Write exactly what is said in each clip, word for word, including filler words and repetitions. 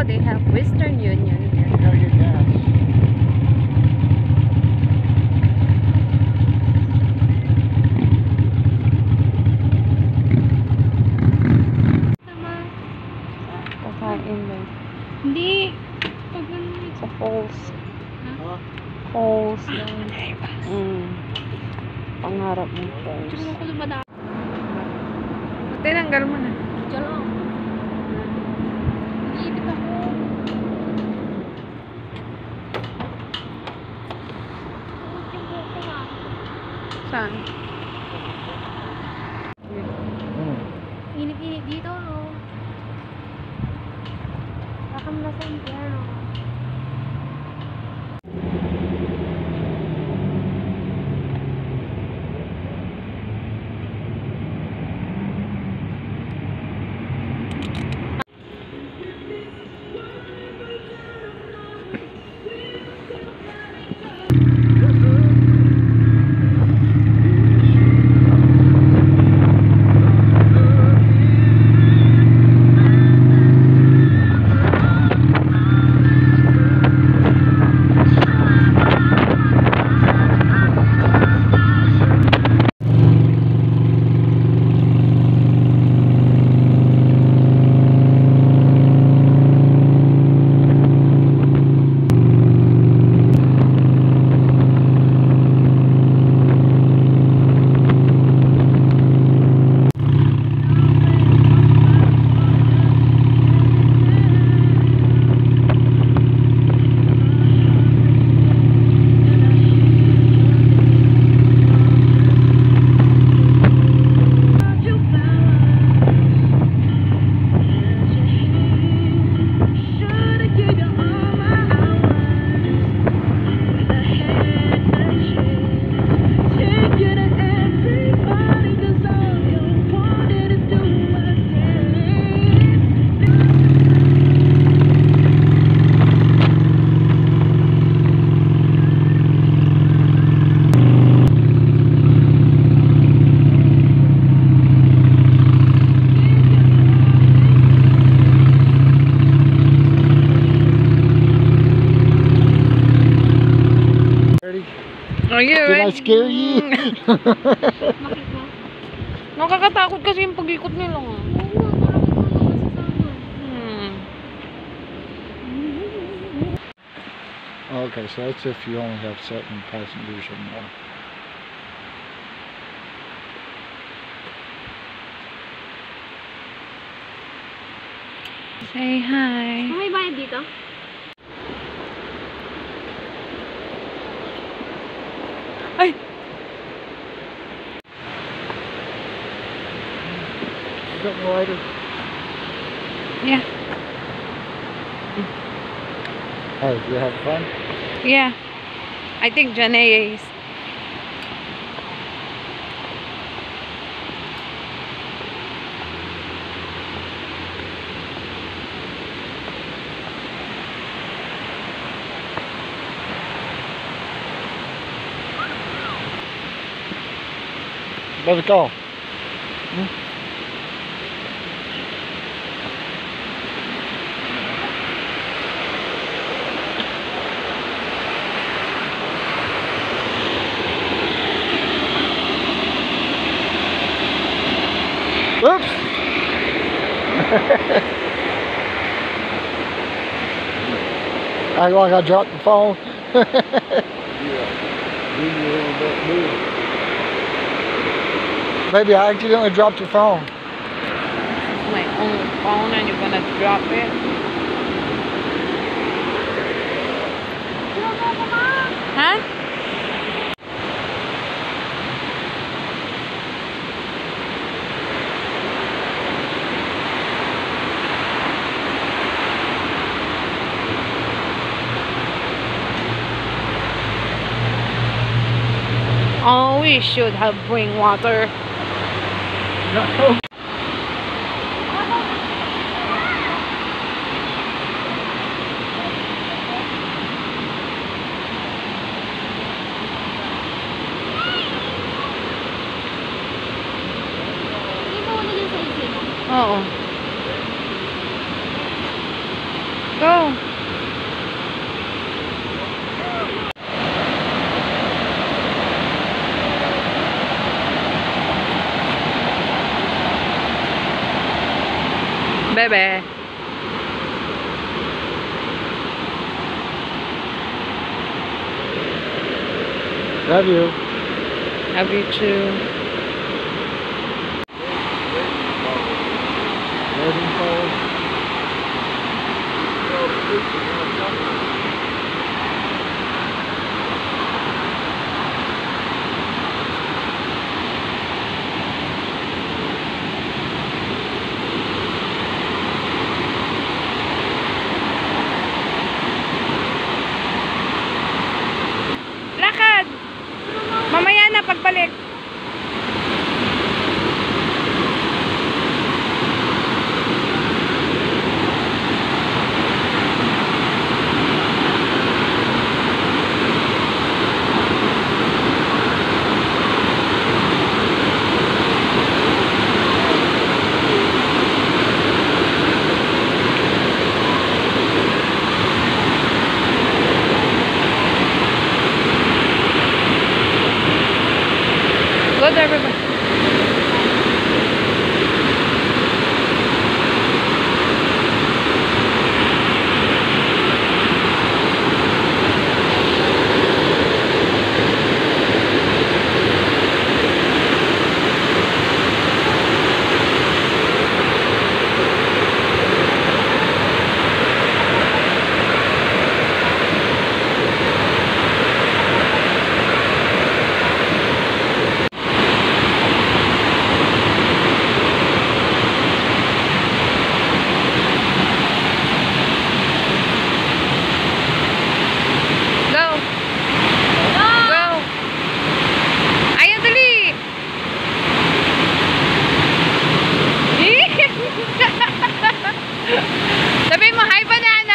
Wow, they have Western Union here. Gotta get gas. Kakain ba? Hindi. Pag ano. Sa falls. Huh? Falls lang. Mm. Pangarap ng falls. Diyan ako lumada. Tinanggal mo na. Diyan lang. Nag-iipit ako. Saan? Hmm. Init-init dito, no? Nakamlasan dyan, no? Are you Did I ready? scare you? Bakit mo? Nakakatakot kasi yung pag-ikot nila. Oo, parang ikaw naman sa sama. Hmm. Okay, so that's if you only have seven passengers or more. Say hi. May bayad dito? Ay! Is that lighter? Yeah. Oh, did you have fun? Yeah. I think Janae is. Let it go. Hmm? Oops! Act like I dropped the phone. Maybe I accidentally dropped your phone. My own phone and you're gonna drop it. Huh? Oh, we should have bring water. No. Hindi mo na dyan sa isip mo. Oo. Go. Bebe. Love you. Love you too. Loading forward. Lakad. Mamaya na pagbalik. Good, everybody. Go. Go. Ayan, dali. Sabi mo, hi banana.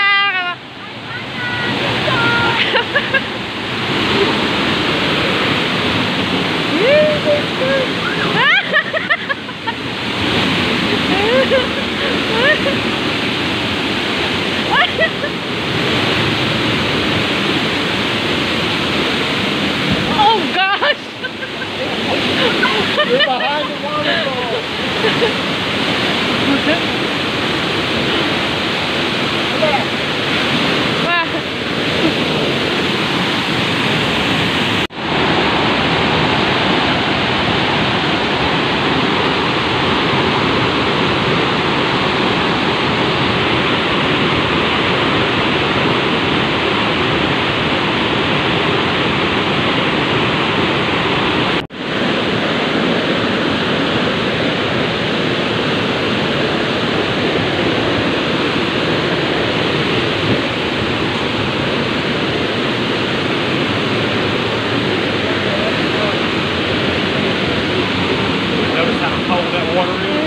Oh gosh! You're behind the waterfall. Notice how cold that water is?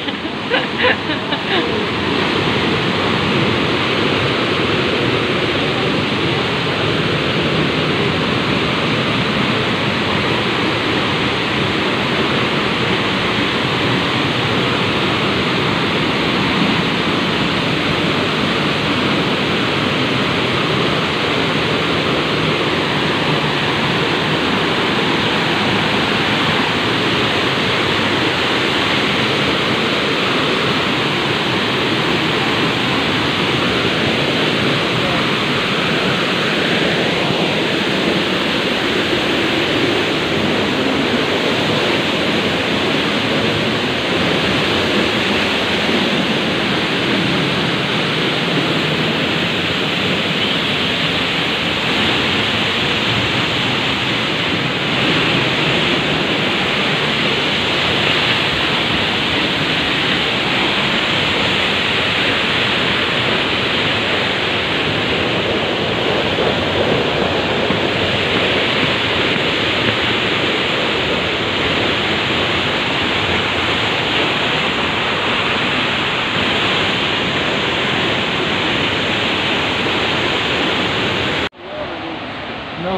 No.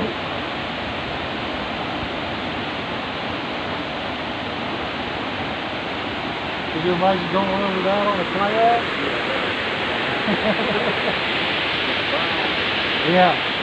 Could you imagine going over that on a kayak? Yeah.